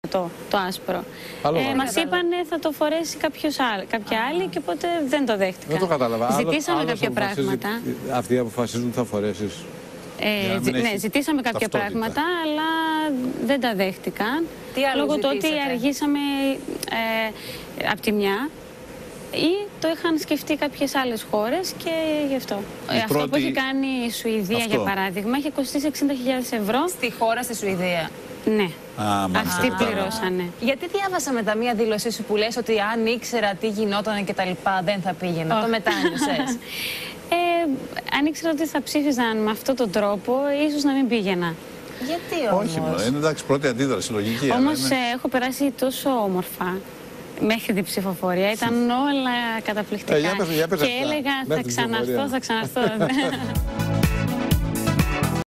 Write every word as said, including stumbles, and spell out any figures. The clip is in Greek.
το, το άσπρο. Ε, μας είπαν θα το φορέσει κάποιος άλλο, κάποια άλλη και οπότε δεν το δέχτηκα. Δεν το κατάλαβα. Ζητήσαμε άλλος, κάποια άλλος πράγματα. Αυτοί αποφασίζουν θα φορέσεις. Ε, ζη, ναι, ζητήσαμε κάποια ταυτότητα. πράγματα, αλλά δεν τα δέχτηκαν. Τι άλλο λόγω του ότι ζητήσατε? αργήσαμε ε, από τη μια ή το είχαν σκεφτεί κάποιες άλλες χώρες και γι' αυτό. Ε, αυτό πρώτη... που έχει κάνει η Σουηδία, αυτό. για παράδειγμα, έχει κοστίσει εξήντα χιλιάδες ευρώ. Στη χώρα, στη Σουηδία. Ναι. Α, αυτοί πληρώσανε. Γιατί διάβασα μετά μία δήλωσή σου που λες ότι αν ήξερα τι γινόταν και τα λοιπά δεν θα πήγαινα. Oh. Το μετάνιωσες. ε, αν ήξερα ότι θα ψήφιζαν με αυτόν τον τρόπο, ίσως να μην πήγαινα. Γιατί όμως? Όχι, είναι εντάξει, πρώτη αντίδραση, λογική. Όμως είναι... ε, έχω περάσει τόσο όμορφα μέχρι την ψηφοφορία. Ήταν όλα καταπληκτικά. Ε, για πες, για πες, και έλεγα θα ξαναρθώ, θα ξαναρθώ.